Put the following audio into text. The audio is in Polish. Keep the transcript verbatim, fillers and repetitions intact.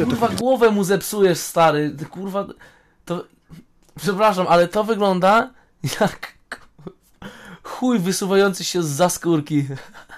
Kurwa, głowę mu zepsujesz, stary. Ty, kurwa, to... Przepraszam, ale to wygląda jak chuj wysuwający się zza skórki.